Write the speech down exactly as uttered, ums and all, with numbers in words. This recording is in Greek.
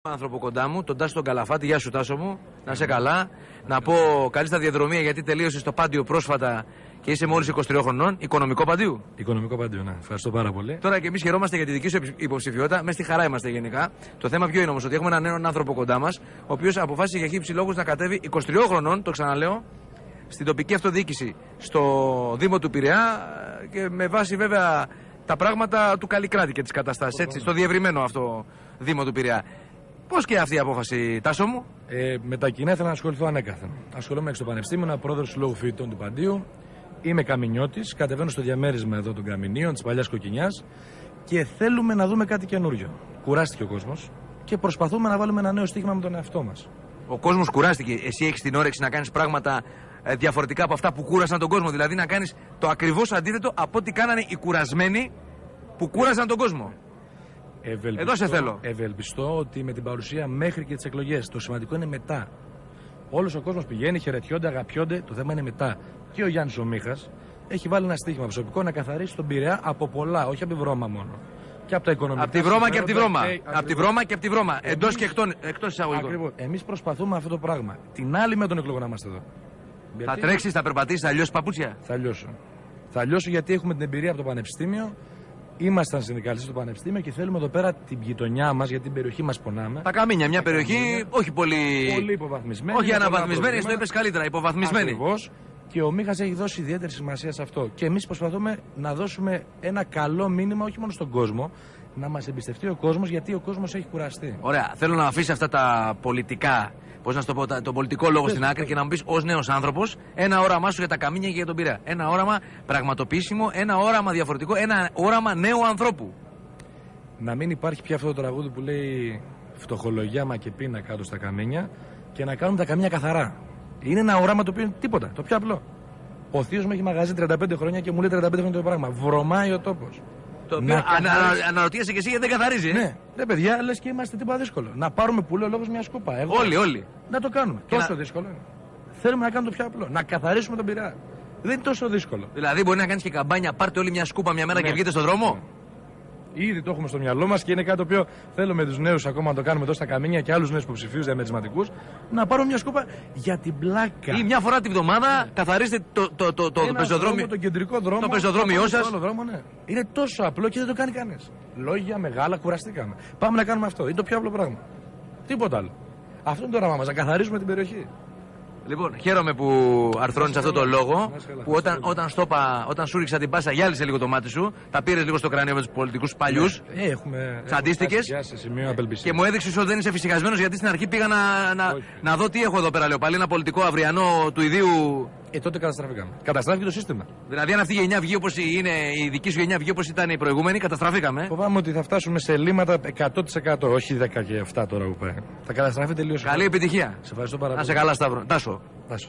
Άνθρωπο κοντά μου, τον Τάσο τον Καλαφάτη. Γεια σου, Τάσο μου. Να είσαι καλά. Να πω καλή σταδιοδρομία γιατί τελείωσε στο Πάντιο πρόσφατα και είσαι μόλις είκοσι τρία χρονών. Οικονομικό Παντίου. Οικονομικό Παντίου, ναι. Ευχαριστώ πάρα πολύ. Τώρα και εμείς χαιρόμαστε για τη δική σου υποψηφιότητα. Μέσα στη χαρά είμαστε γενικά. Το θέμα ποιο είναι όμως, ότι έχουμε έναν νέο άνθρωπο κοντά μας, ο οποίος αποφάσισε για χύψη λόγους να κατέβει είκοσι τρία χρονών, το ξαναλέω, στην τοπική αυτοδιοίκηση στο Δήμο του Πειραιά και με βάση βέβαια τα πράγματα του Καλλικράτη και τις καταστάσεις. Έτσι, στο διευρυμένο αυτό Δήμο του Πειραιά. Πώς και αυτή η απόφαση, Τάσο μου? Ε, με τα κοινά ήθελα να ασχοληθώ ανέκαθεν. Ασχολούμαι στο Πανεπιστήμιο, είμαι πρόεδρος του Συλλόγου Φοιτητών του Παντίου. Είμαι καμινιώτης, κατεβαίνω στο διαμέρισμα εδώ των καμινίων, της παλιάς Κοκκινιάς και θέλουμε να δούμε κάτι καινούριο. Κουράστηκε ο κόσμος και προσπαθούμε να βάλουμε ένα νέο στίγμα με τον εαυτό μας. Ο κόσμος κουράστηκε. Εσύ έχεις την όρεξη να κάνεις πράγματα διαφορετικά από αυτά που κούρασαν τον κόσμο. Δηλαδή να κάνεις το ακριβώς αντίθετο από ό,τι κάνανε οι κουρασμένοι που κούρασαν τον κόσμο. Ευελπιστώ, Εδώ σε θέλω. Ευελπιστώ ότι με την παρουσία μέχρι και τις εκλογές. Το σημαντικό είναι μετά. Όλος ο κόσμος πηγαίνει, χαιρετιόνται, αγαπιόνται. Το θέμα είναι μετά. Και ο Γιάννης ο Μίχας έχει βάλει ένα στίχημα προσωπικό να καθαρίσει τον Πειραιά από πολλά, όχι από τη βρώμα μόνο. Και από τα οικονομικά. Από τη βρώμα και από τη βρώμα. Από τη βρώμα και από τη βρώμα. Εντός και εκτός εισαγωγικών. Ακριβώς. Εμείς προσπαθούμε αυτό το πράγμα. Την άλλη με τον εκλογό να είμαστε εδώ. Θα γιατί... τρέξεις, θα περπατήσεις, θα λιώσεις παπούτσια. Θα λιώσω. Θα λιώσω γιατί έχουμε την εμπειρία από το Πανεπιστήμιο. Ήμασταν συνδικαλιστές στο Πανεπιστήμιο και θέλουμε εδώ πέρα την γειτονιά μας, γιατί την περιοχή μας πονάμε. Τα Καμίνια, μια περιοχή καμίνια, όχι πολύ. Πολύ υποβαθμισμένη. Όχι αναβαθμισμένη, το είπες καλύτερα, υποβαθμισμένη. Ακριβώς. Και ο Μίχας έχει δώσει ιδιαίτερη σημασία σε αυτό. Και εμείς προσπαθούμε να δώσουμε ένα καλό μήνυμα όχι μόνο στον κόσμο, να μας εμπιστευτεί ο κόσμος, γιατί ο κόσμος έχει κουραστεί. Ωραία. Θέλω να αφήσει αυτά τα πολιτικά, πώς να σου το πω, το πολιτικό λόγο στην άκρη και να μου πεις ως νέος άνθρωπος ένα όραμά σου για τα Καμίνια και για τον Πειραιά. Ένα όραμα πραγματοποιήσιμο, ένα όραμα διαφορετικό, ένα όραμα νέου ανθρώπου. Να μην υπάρχει πια αυτό το τραγούδι που λέει φτωχολογιά μα και πείνα κάτω στα Καμίνια και να κάνουμε τα Καμίνια καθαρά. Είναι ένα όραμα το οποίο είναι τίποτα, το πιο απλό. Ο θείος μου έχει μαγαζί τριάντα πέντε χρόνια και μου λέει τριάντα πέντε χρόνια το πράγμα. Βρωμάει ο τόπος. Το οποίο ανα, αναρωτιέσαι και εσύ γιατί δεν καθαρίζει. Ε? Ναι, ναι, παιδιά, λες και είμαστε τίποτα δύσκολο. Να πάρουμε που λέει ο λόγος μια σκούπα. Εγώ, όλοι, όλοι. Να το κάνουμε. Και τόσο να... δύσκολο είναι. Θέλουμε να κάνουμε το πιο απλό. Να καθαρίσουμε τον Πειραιά. Δεν είναι τόσο δύσκολο. Δηλαδή, μπορεί να κάνεις και καμπάνια, πάρτε όλη μια σκούπα μια μέρα ναι. και βγείτε στον δρόμο. Ναι. Ήδη το έχουμε στο μυαλό μας και είναι κάτι το οποίο θέλουμε τους νέους ακόμα να το κάνουμε εδώ στα Καμίνια και άλλους νέους υποψηφίους διαμερισματικούς. Να πάρουμε μια σκούπα για την πλάκα. Ή μια φορά τη βδομάδα ναι. καθαρίστε το, το, το, το, το πεζοδρόμιο. Το κεντρικό δρόμο. Το πεζοδρόμιό σας. Ναι. Είναι τόσο απλό και δεν το κάνει κανείς. Λόγια μεγάλα, κουραστήκαμε. Πάμε να κάνουμε αυτό. Είναι το πιο απλό πράγμα. Τίποτα άλλο. Αυτό είναι το όραμά μας, να καθαρίσουμε την περιοχή. Λοιπόν, χαίρομαι που αρθρώνεις αυτό το λόγο. Που όταν, όταν, στόπα, όταν σου ρίξα την πάσα, γυάλισε λίγο το μάτι σου. Τα πήρες λίγο στο κρανίο με τους πολιτικούς παλιούς. Ναι, έχουμε. Τσαντίστηκες. Και μου έδειξες ότι δεν είσαι φυσικασμένος γιατί στην αρχή πήγα να, να, να δω τι έχω εδώ πέρα. Λέω πάλι ένα πολιτικό αυριανό του ιδίου. Ε, τότε καταστραφήκαμε. Καταστράφηκε το σύστημα. Δηλαδή, αν αυτή η γενιά βγει όπως είναι, η δική σου γενιά βγει όπως ήταν η προηγούμενη, καταστραφήκαμε. Φοβάμαι ότι θα φτάσουμε σε ελλείμματα εκατό τοις εκατό, όχι δέκα και επτά τώρα που πάει. Θα καταστραφεί τελείως. Καλή επιτυχία. Σε ευχαριστώ πάρα πολύ. Να σε καλά, Σταύρο. Τάσο. Τάσο.